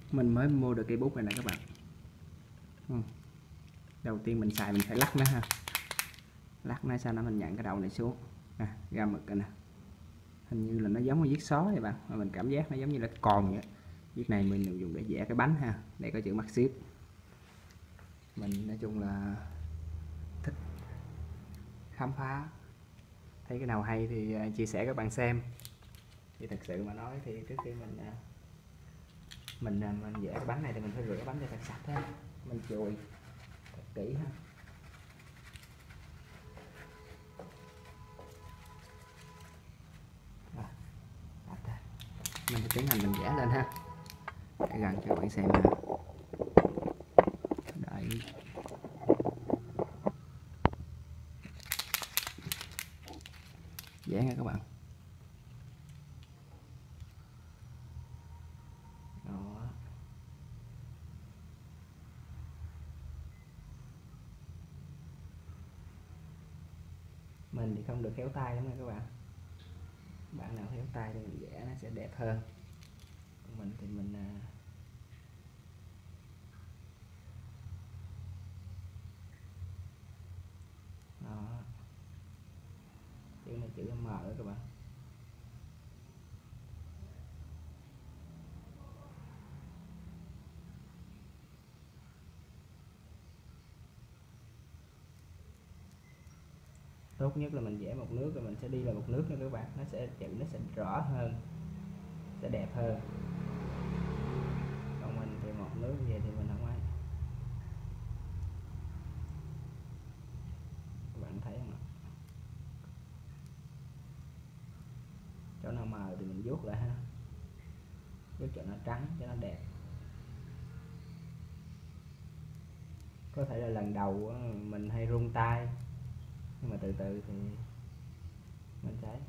Mình mới mua được cây bút này nè các bạn. Đầu tiên mình xài mình phải lắc nó ha. Lắc nó sau đó mình nhận cái đầu này xuống. Ra mực này nè. Hình như là nó giống như viết xó vậy bạn, mà mình cảm giác nó giống như là cái con vậy. Viết này mình dùng để vẽ cái bánh ha. Đây có chữ Maxit. Mình nói chung là thích khám phá, thấy cái nào hay thì chia sẻ các bạn xem. Thì thật sự mà nói thì trước khi mình vẽ cái bánh này thì mình phải rửa cái bánh cho thật sạch ha, mình chùi thật kỹ ha. Mình sẽ tiến hành mình vẽ lên ha, để gần cho các bạn xem ha. Đấy. Vẽ nha các bạn. Đó. Mình thì không được khéo tay lắm nha các bạn. Bạn nào khéo tay thì mình vẽ nó sẽ đẹp hơn. Còn mình thì mình đó. Chữ này chữ M đó các bạn. Tốt nhất là mình vẽ một nước rồi mình sẽ đi vào một nước nha các bạn, nó sẽ chữ nó sẽ rõ hơn, sẽ đẹp hơn. Còn mình thì một nước như vậy thì mình không ai. Các bạn thấy không ạ? Chỗ nào mờ thì mình vuốt lại ha, vuốt cho nó trắng cho nó đẹp. Có thể là lần đầu mình hay run tay, nhưng mà từ từ thì mình sẽ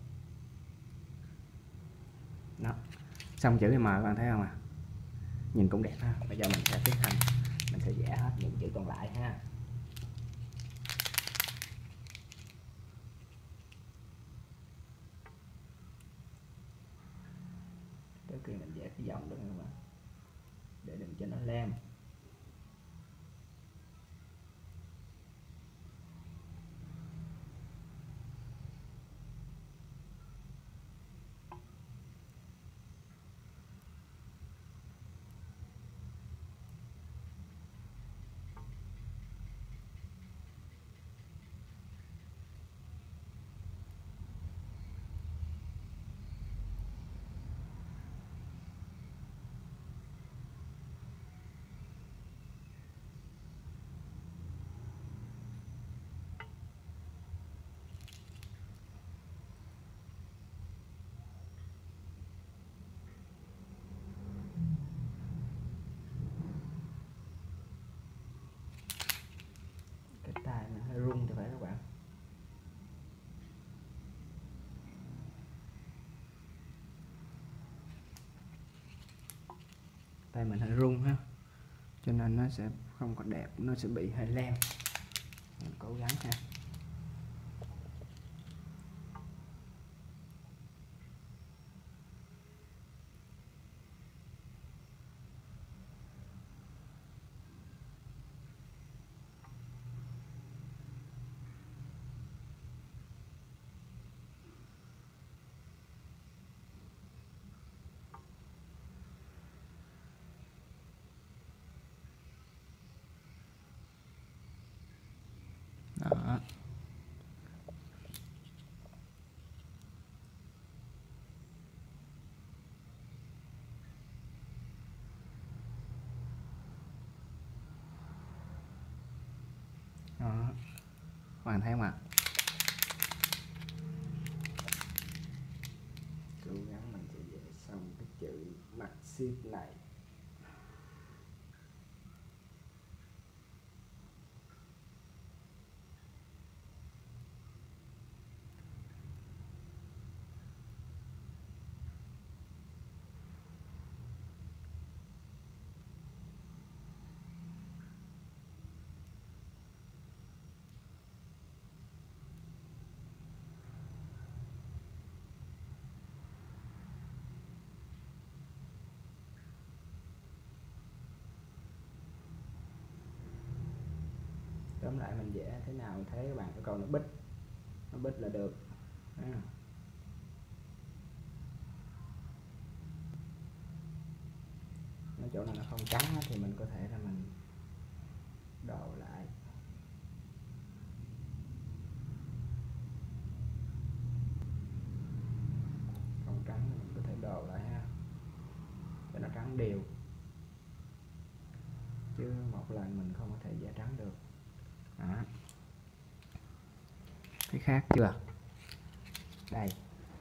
đó. Xong chữ M các bạn thấy không ạ? Nhìn cũng đẹp ha. Bây giờ mình sẽ tiến hành mình sẽ vẽ hết những chữ còn lại ha. Trước khi mình vẽ cái dòng đó các bạn, để đừng cho nó lem. Cái tay mình hơi rung thì phải các bạn. Tay mình hơi rung ha, cho nên nó sẽ không còn đẹp, nó sẽ bị hơi lem. Mình cố gắng ha. Đó. Đó. Các bạn thấy không ạ? Cố gắng mình sẽ vẽ xong cái chữ Maxit này. tóm lại mình vẽ thế nào thế các bạn, cầu nó bít là được. Cái chỗ này nó không trắng thì mình có thể là mình đồ lại. Không trắng thì mình có thể đồ lại ha, cho nó trắng đều, chứ một lần mình không có thể vẽ trắng được. Đó. Cái khác chưa? Đây.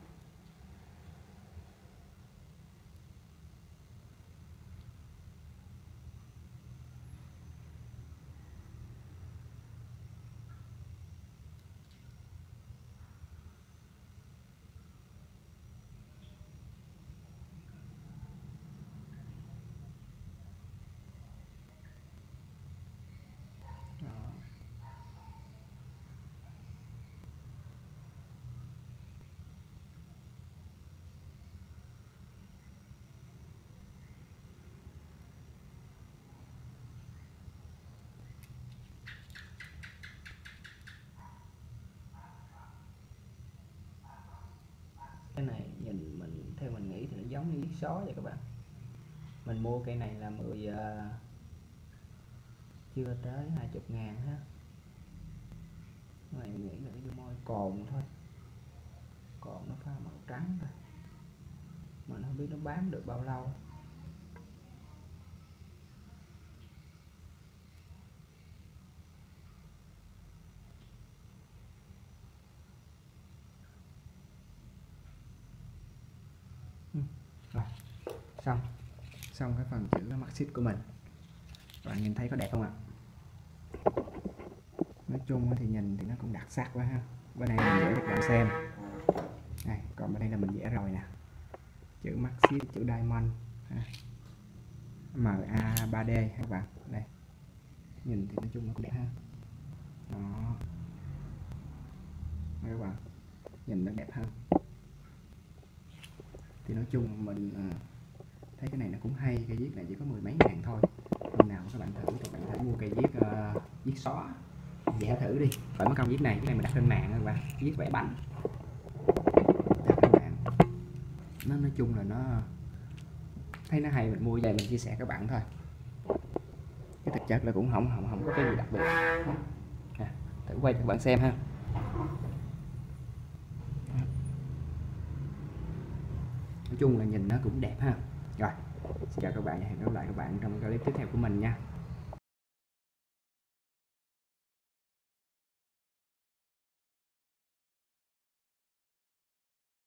Cái này nhìn mình, theo mình nghĩ thì nó giống như viết xó vậy các bạn. Mình mua cây này là chưa tới 20.000 ha. Cái này mình nghĩ là cái môi cồn thôi, cồn nó pha màu trắng thôi, mình không biết nó bám được bao lâu. Rồi, xong cái phần chữ Maxit của mình. Các bạn nhìn thấy có đẹp không ạ? Nói chung thì nhìn thì nó cũng đặc sắc quá ha. Bên này mình vẽ cho các bạn xem này, còn bên đây là mình vẽ rồi nè, chữ Maxit, chữ Diamond ha. MA 3D các bạn, đây nhìn thì nói chung nó cũng đẹp ha. Đó, các bạn nhìn nó đẹp hơn. Thì nói chung mình thấy cái này nó cũng hay, cây viết này chỉ có 10 mấy ngàn thôi. Hôm nào các bạn thử thì bạn thử mua cây viết viết xóa vẽ thử đi. Phải mất công viết này, cái này mình đặt trên mạng các bạn, viết vẽ bánh đặt trên mạng. Nó nói chung là nó thấy nó hay, mình mua về mình chia sẻ các bạn thôi, cái thực chất là cũng không có cái gì đặc biệt. Thử quay cho các bạn xem ha. Nói chung là nhìn nó cũng đẹp ha. Rồi, xin chào các bạn và hẹn gặp lại các bạn trong clip tiếp theo của mình nha.